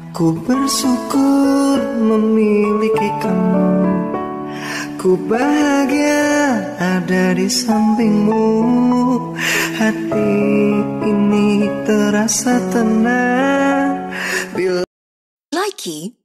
Ku bersyukur memiliki kamu. Ku bahagia ada di sampingmu. Hati ini terasa tenang bila Likey